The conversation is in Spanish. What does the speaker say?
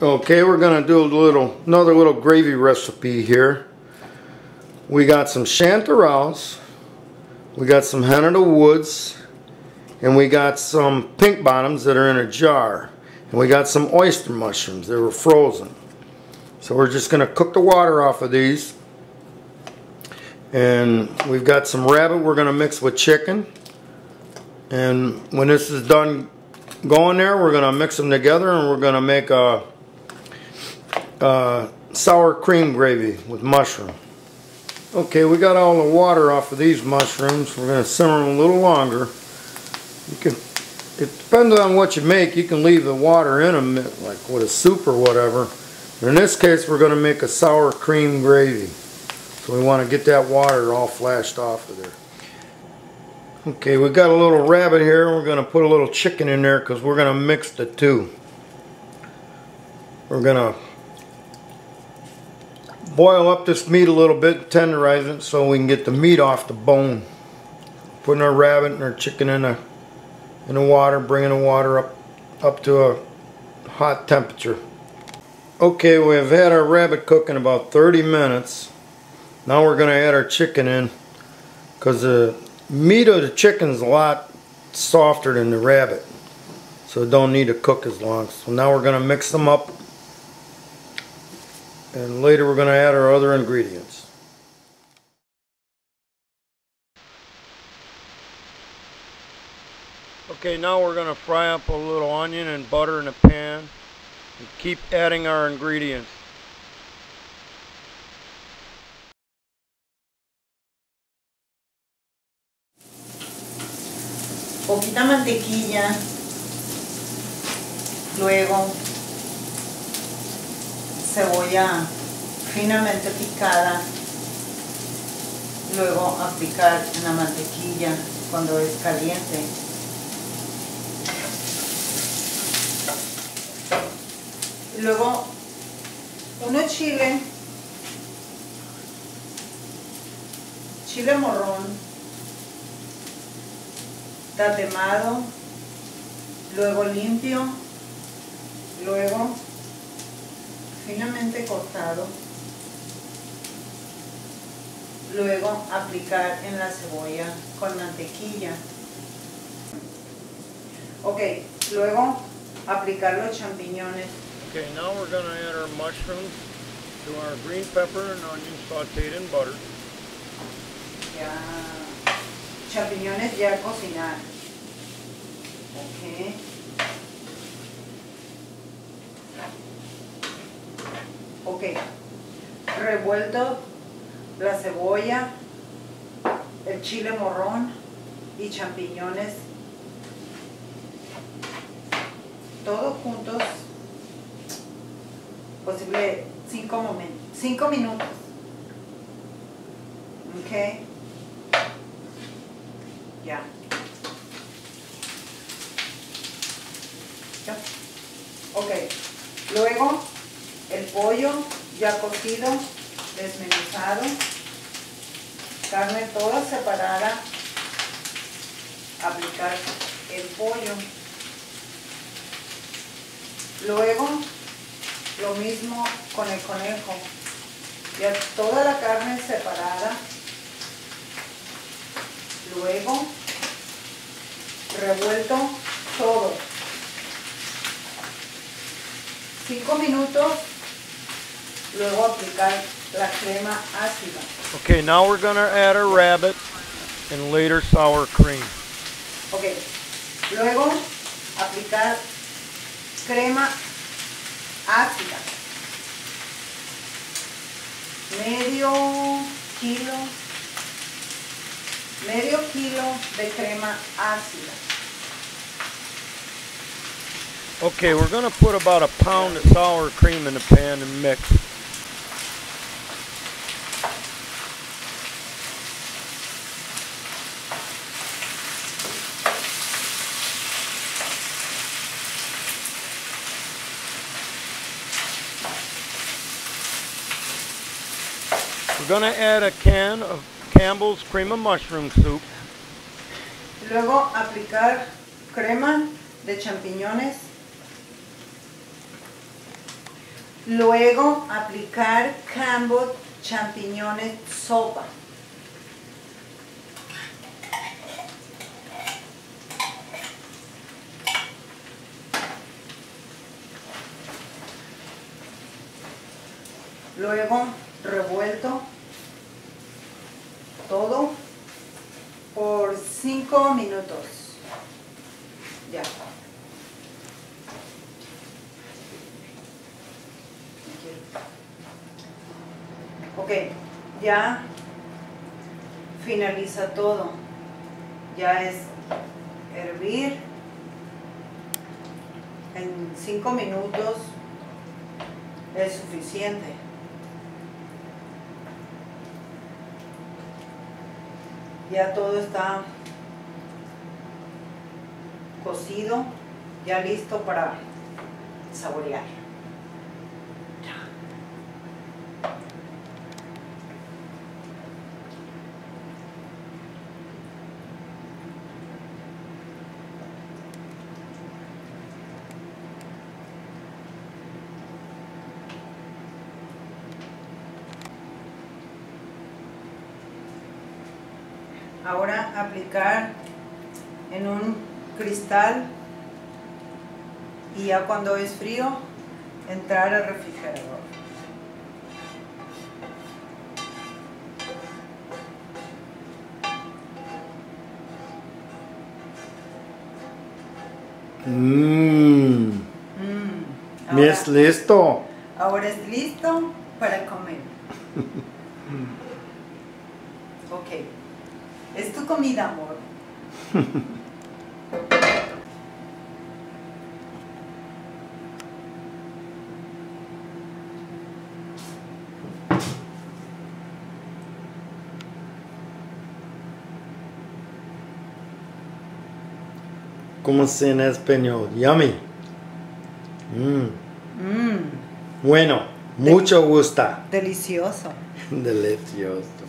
Okay, we're gonna do another little gravy recipe here. We got some chanterelles, we got some hen of the woods, and we got some pink bottoms that are in a jar, and we got some oyster mushrooms. They were frozen. So we're just gonna cook the water off of these, and we've got some rabbit we're gonna mix with chicken. And when this is done going there, we're gonna mix them together, and we're gonna make a sour cream gravy with mushroom. Okay, we got all the water off of these mushrooms. We're going to simmer them a little longer. It depends on what you make. You can leave the water in them, like with a soup or whatever. But in this case, we're going to make a sour cream gravy. So we want to get that water all flashed off of there. Okay, we got a little rabbit here. We're going to put a little chicken in there because we're going to mix the two. We're going to boil up this meat a little bit, tenderize it so we can get the meat off the bone. Putting our rabbit and our chicken in the water, bringing the water up to a hot temperature. Okay, we've had our rabbit cooking about 30 minutes. Now we're going to add our chicken in because the meat of the chicken is a lot softer than the rabbit, so it don't need to cook as long. So now we're going to mix them up, and later we're going to add our other ingredients. Okay, now we're going to fry up a little onion and butter in a pan and keep adding our ingredients. Poquita mantequilla, luego cebolla finamente picada, luego aplicar en la mantequilla cuando es caliente. Luego uno chile morrón, tatemado, luego limpio, luego finamente cortado, luego aplicar en la cebolla con mantequilla. Ok, luego aplicar los champiñones. Okay, now we're going to add our mushrooms to our green pepper and onion sauteed in butter. Ya, champiñones ya cocinar. Ok. Ok, revuelto la cebolla, el chile morrón y champiñones, todos juntos, posible 5 minutos. Ok, ya. Ok, luego el pollo ya cocido, desmenuzado, carne toda separada, aplicar el pollo. Luego lo mismo con el conejo, ya toda la carne separada. Luego revuelto todo. 5 minutos. Luego aplicar la crema ácida. Okay, now we're going to add our rabbit and later sour cream. Ok, luego aplicar crema ácida. Medio kilo de crema ácida. Okay, we're going to put about a pound of sour cream in the pan and mix. We're going to add a can of Campbell's Cream of Mushroom Soup. Luego aplicar crema de champiñones. Luego aplicar cambot, champiñones, sopa. Luego revuelto todo por 5 minutos. Ya. Ok, ya finaliza todo. Ya es hervir en 5 minutos es suficiente. Ya todo está cocido, ya listo para saborear. Ahora aplicar en un cristal y ya cuando es frío entrar al refrigerador. Ya es listo. Ahora es listo para comer. Ok. Es tu comida, amor. ¿Cómo se en español? Yummy. Bueno, mucho gusto. Delicioso. Delicioso.